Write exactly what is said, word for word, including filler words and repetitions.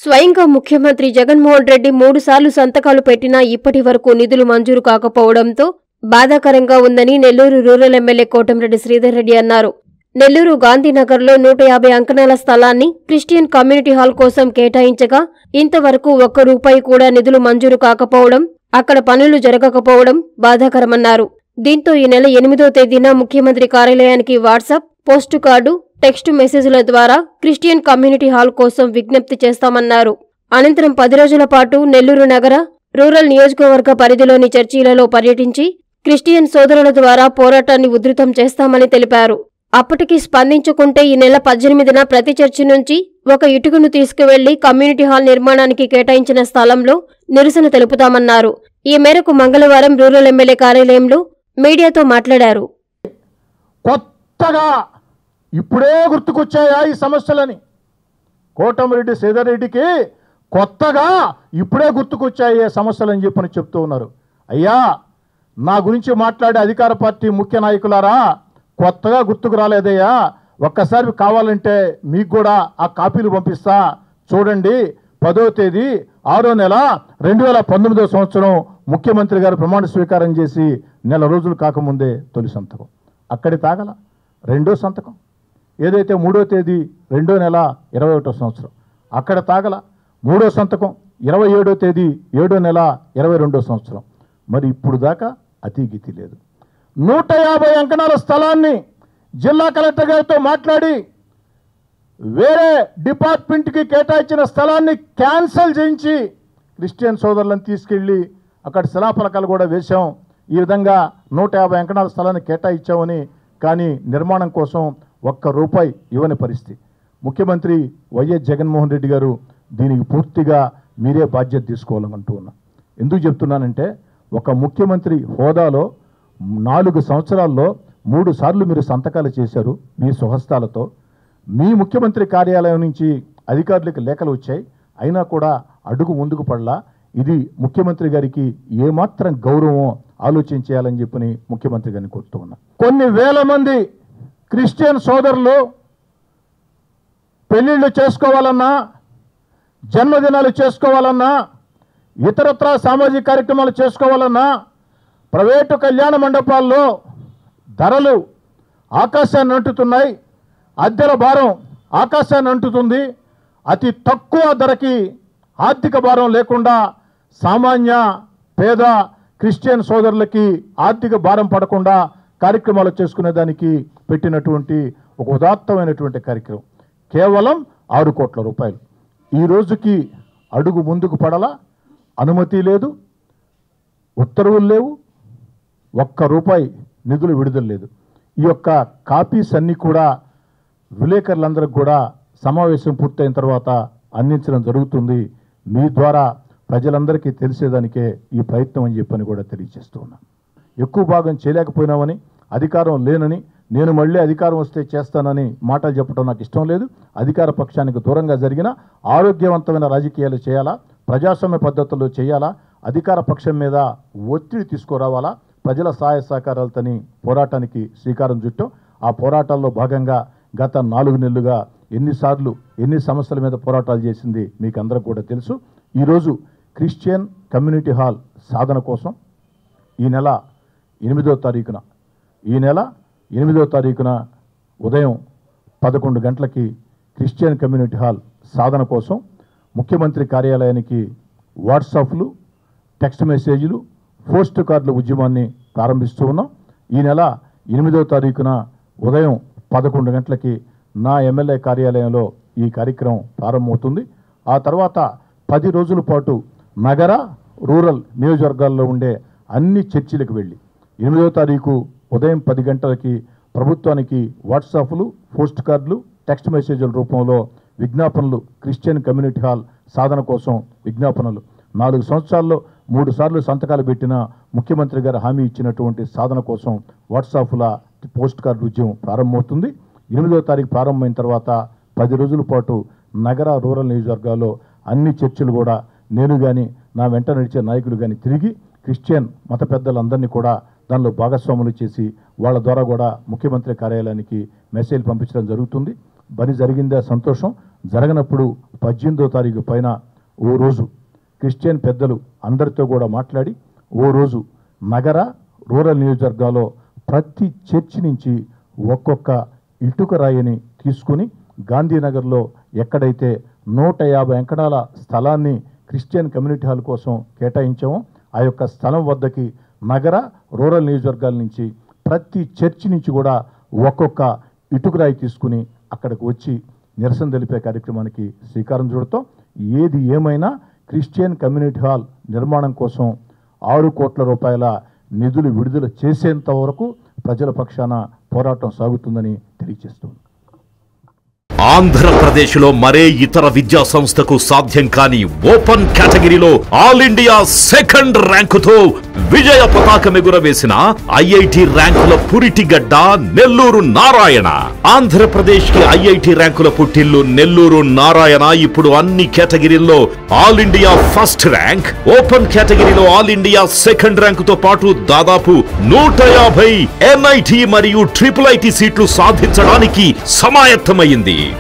స్వయంగా ముఖ్యమంత్రి జగన్మోహన్ రెడ్డి మూడు సార్లు సంతకాలు పెట్టినా ఇప్పటి వరకు నిధులు మంజూరు కాకపోవడంతో బాధాకరంగా ఉందని నెల్లూరు రూరల్ ఎమ్మెల్యే కోటంరెడ్డి శ్రీధర్ రెడ్డి అన్నారు. నెల్లూరు గాంధీనగర్లో నూట యాభై అంకణాల స్థలాన్ని క్రిస్టియన్ కమ్యూనిటీ హాల్ కోసం కేటాయించగా ఇంతవరకు ఒక్క రూపాయి కూడా నిధులు మంజూరు కాకపోవడం, అక్కడ పనులు జరగకపోవడం బాధాకరమన్నారు. దీంతో ఈ నెల ఎనిమిదో తేదీన ముఖ్యమంత్రి కార్యాలయానికి వాట్సాప్, పోస్టు కార్డు, టెక్స్ట్ మెసేజ్ల ద్వారా క్రిస్టియన్ కమ్యూనిటీ హాల్ కోసం విజ్ఞప్తి చేస్తామన్నారు. అనంతరం పది రోజుల పాటు నెల్లూరు నగర, రూరల్ నియోజకవర్గ పరిధిలోని చర్చిలలో పర్యటించి క్రిస్టియన్ సోదరుల ద్వారా పోరాటాన్ని ఉధృతం చేస్తామని తెలిపారు. అప్పటికి స్పందించుకుంటే ఈ నెల పద్దెనిమిదిన ప్రతి చర్చి నుంచి ఒక ఇటుకను తీసుకువెళ్లి కమ్యూనిటీ హాల్ నిర్మాణానికి కేటాయించిన స్థలంలో నిరసన తెలుపుతామన్నారు. ఈ మేరకు మంగళవారం రూరల్ ఎమ్మెల్యే కార్యాలయంలో మీడియాతో మాట్లాడారు. కొత్తగా ఇప్పుడే గుర్తుకొచ్చాయా ఈ సమస్యలని? కోటమిరెడ్డి శ్రీధర్ రెడ్డికి కొత్తగా ఇప్పుడే గుర్తుకొచ్చాయి ఈ సమస్యలని చెప్పని చెప్తూ ఉన్నారు. అయ్యా, నా గురించి మాట్లాడే అధికార పార్టీ ముఖ్య నాయకులారా, కొత్తగా గుర్తుకు రాలేదయ్యా. ఒక్కసారి కావాలంటే మీకు కూడా ఆ కాపీలు పంపిస్తా, చూడండి. పదో తేదీ ఆరో నెల రెండు వేల పంతొమ్మిదో సంవత్సరం ముఖ్యమంత్రి గారు ప్రమాణ స్వీకారం చేసి నెల రోజులు కాకముందే తొలి సంతకం అక్కడి తాగల. రెండో సంతకం ఏదైతే మూడో తేదీ రెండో నెల ఇరవై ఒకటో సంవత్సరం అక్కడ తాగల. మూడో సంతకం ఇరవై ఏడో తేదీ ఏడో నెల ఇరవై రెండో సంవత్సరం. మరి ఇప్పుడు దాకా అతీగతి లేదు. నూట యాభై అంకణాల స్థలాన్ని జిల్లా కలెక్టర్ గారితో మాట్లాడి వేరే డిపార్ట్మెంట్కి కేటాయించిన స్థలాన్ని క్యాన్సిల్ చేయించి క్రిస్టియన్ సోదరులను తీసుకెళ్ళి అక్కడ శిలాఫలకాలు కూడా వేశాం. ఈ విధంగా నూట యాభై అంకణాల స్థలాన్ని కేటాయించామని, కానీ నిర్మాణం కోసం ఒక్క రూపాయి ఇవ్వని పరిస్థితి. ముఖ్యమంత్రి వైఎస్ జగన్మోహన్ రెడ్డి గారు దీనికి పూర్తిగా మీరే బాధ్యత తీసుకోవాలంటూ ఉన్నా. ఎందుకు చెప్తున్నానంటే, ఒక ముఖ్యమంత్రి హోదాలో నాలుగు సంవత్సరాల్లో మూడు సార్లు మీరు సంతకాలు చేశారు మీ స్వహస్తాలతో. మీ ముఖ్యమంత్రి కార్యాలయం నుంచి అధికారులకు లేఖలు వచ్చాయి, అయినా కూడా అడుగు ముందుకు పడలా. ఇది ముఖ్యమంత్రి గారికి ఏమాత్రం గౌరవం ఆలోచన చేయాలని చెప్పని ముఖ్యమంత్రి గారిని కోరుతూ ఉన్నా. కొన్ని వేల మంది క్రిస్టియన్ సోదరులు పెళ్లిళ్ళు చేసుకోవాలన్నా, జన్మదినాలు చేసుకోవాలన్నా, ఇతరత్ర సామాజిక కార్యక్రమాలు చేసుకోవాలన్నా ప్రైవేటు కళ్యాణ మండపాల్లో ధరలు ఆకాశాన్ని అంటుతున్నాయి. అద్దెల భారం ఆకాశాన్ని అంటుతుంది. అతి తక్కువ ధరకి ఆర్థిక భారం లేకుండా సామాన్య పేద క్రిస్టియన్ సోదరులకి ఆర్థిక భారం పడకుండా కార్యక్రమాలు చేసుకునేదానికి పెట్టినటువంటి ఒక ఉదాత్తమైనటువంటి కార్యక్రమం. కేవలం ఆరు కోట్ల రూపాయలు. ఈ రోజుకి అడుగు ముందుకు పడలా, అనుమతి లేదు, ఉత్తర్వులు లేవు, ఒక్క రూపాయి నిధులు విడుదల లేదు. ఈ యొక్క కాపీస్ అన్నీ కూడా విలేకరులందరికీ కూడా సమావేశం పూర్తయిన తర్వాత అందించడం జరుగుతుంది. మీ ద్వారా ప్రజలందరికీ తెలిసేదానికే ఈ ప్రయత్నం అని చెప్పని కూడా తెలియజేస్తూ ఉన్నాను. ఎక్కువ భాగం చేయలేకపోయినామని, అధికారం లేనని, నేను మళ్ళీ అధికారం వస్తే చేస్తానని మాటలు చెప్పడం నాకు ఇష్టం లేదు. అధికార పక్షానికి దూరంగా జరిగిన ఆరోగ్యవంతమైన రాజకీయాలు చేయాలా, ప్రజాస్వామ్య పద్ధతుల్లో చేయాలా, అధికార పక్షం మీద ఒత్తిడి తీసుకురావాలా, ప్రజల సహాయ సహకారాలతోని పోరాటానికి శ్రీకారం చుట్టాం. ఆ పోరాటాల్లో భాగంగా గత నాలుగు నెలలుగా ఎన్నిసార్లు ఎన్ని సమస్యల మీద పోరాటాలు చేసింది మీకు అందరికీ కూడా తెలుసు. ఈరోజు క్రిస్టియన్ కమ్యూనిటీ హాల్ సాధన కోసం ఈ నెల ఎనిమిదో తారీఖున ఈ నెల ఎనిమిదో తారీఖున ఉదయం పదకొండు గంటలకి క్రిస్టియన్ కమ్యూనిటీ హాల్ సాధన కోసం ముఖ్యమంత్రి కార్యాలయానికి వాట్సాప్లు, టెక్స్ట్ మెసేజ్లు, పోస్ట్ కార్డుల ఉద్యమాన్ని ప్రారంభిస్తూ ఉన్నాం. ఈ నెల ఎనిమిదో తారీఖున ఉదయం పదకొండు గంటలకి నా ఎమ్మెల్యే కార్యాలయంలో ఈ కార్యక్రమం ప్రారంభమవుతుంది. ఆ తర్వాత పది రోజుల పాటు నగర, రూరల్ నియోజకవర్గాల్లో ఉండే అన్ని చర్చిలకు వెళ్ళి ఎనిమిదో తారీఖు ఉదయం పది గంటలకి ప్రభుత్వానికి వాట్సాప్లు, పోస్ట్ కార్డులు, టెక్స్ట్ మెసేజ్ల రూపంలో విజ్ఞాపనలు, క్రిస్టియన్ కమ్యూనిటీ హాల్ సాధన కోసం విజ్ఞాపనలు. నాలుగు సంవత్సరాల్లో మూడు సార్లు సంతకాలు పెట్టిన ముఖ్యమంత్రి గారు హామీ ఇచ్చినటువంటి సాధన కోసం వాట్సాప్ల పోస్ట్ కార్డు ఉద్యమం ప్రారంభమవుతుంది. ఎనిమిదో తారీఖు ప్రారంభమైన తర్వాత పది రోజుల పాటు నగర, రూరల్ నియోజకవర్గాల్లో అన్ని చర్చలు కూడా నేను కానీ నా వెంట నడిచే నాయకులు కానీ తిరిగి క్రిస్టియన్ మత పెద్దలందరినీ కూడా దానిలో భాగస్వాములు చేసి వాళ్ళ ద్వారా కూడా ముఖ్యమంత్రి కార్యాలయానికి మెసేజ్ పంపించడం జరుగుతుంది. పని జరిగిందే సంతోషం. జరగనప్పుడు పద్దెనిమిదో తారీఖు పైన ఓ రోజు క్రిస్టియన్ పెద్దలు అందరితో కూడా మాట్లాడి ఓ రోజు నగర రూరల్ నియోజకవర్గాల్లో ప్రతి చర్చి నుంచి ఒక్కొక్క ఇటుక రాయిని తీసుకుని గాంధీనగర్లో ఎక్కడైతే నూట యాభై ఎకరాల స్థలాన్ని క్రిస్టియన్ కమ్యూనిటీ హాల్ కోసం కేటాయించామో ఆ యొక్క స్థలం వద్దకి నగర రూరల్ నియోజకవర్గాల నుంచి ప్రతి చర్చి నుంచి కూడా ఒక్కొక్క ఇటుక రాయి తీసుకుని అక్కడికి వచ్చి నిరసన తెలిపే కార్యక్రమానికి శ్రీకారం చుడతాం. ఏది ఏమైనా క్రిస్టియన్ కమ్యూనిటీ హాల్ నిర్మాణం కోసం ఆరు కోట్ల రూపాయల నిధులు విడుదల చేసేంత వరకు ప్రజల పక్షాన పోరాటం సాగుతుందని తెలియజేస్తుంది. ఆంధ్రప్రదేశ్లో మరే ఇతర విద్యా సంస్థకు సాధ్యం కాని ఓపెన్ కేటగిరీలో ఆల్ ఇండియా సెకండ్ ర్యాంకుతో విజయ పతాకం ఎగురవేసిన ఐఐటి ర్యాంకుల పురిటిగడ్డ నెల్లూరు నారాయణ. ఆంధ్రప్రదేశ్ కి ఐఐటి ర్యాంకుల పుట్టిల్లు నెల్లూరు నారాయణ ఇప్పుడు అన్ని కేటగిరీల్లో all India first rank, open కేటగిరీలో ఆల్ ఇండియా సెకండ్ ర్యాంకుతో పాటు దాదాపు నూట యాభై ఎన్ఐటి మరియు ట్రిపుల్ ఐటి సీట్లు సాధించడానికి సమాయత్తమైంది.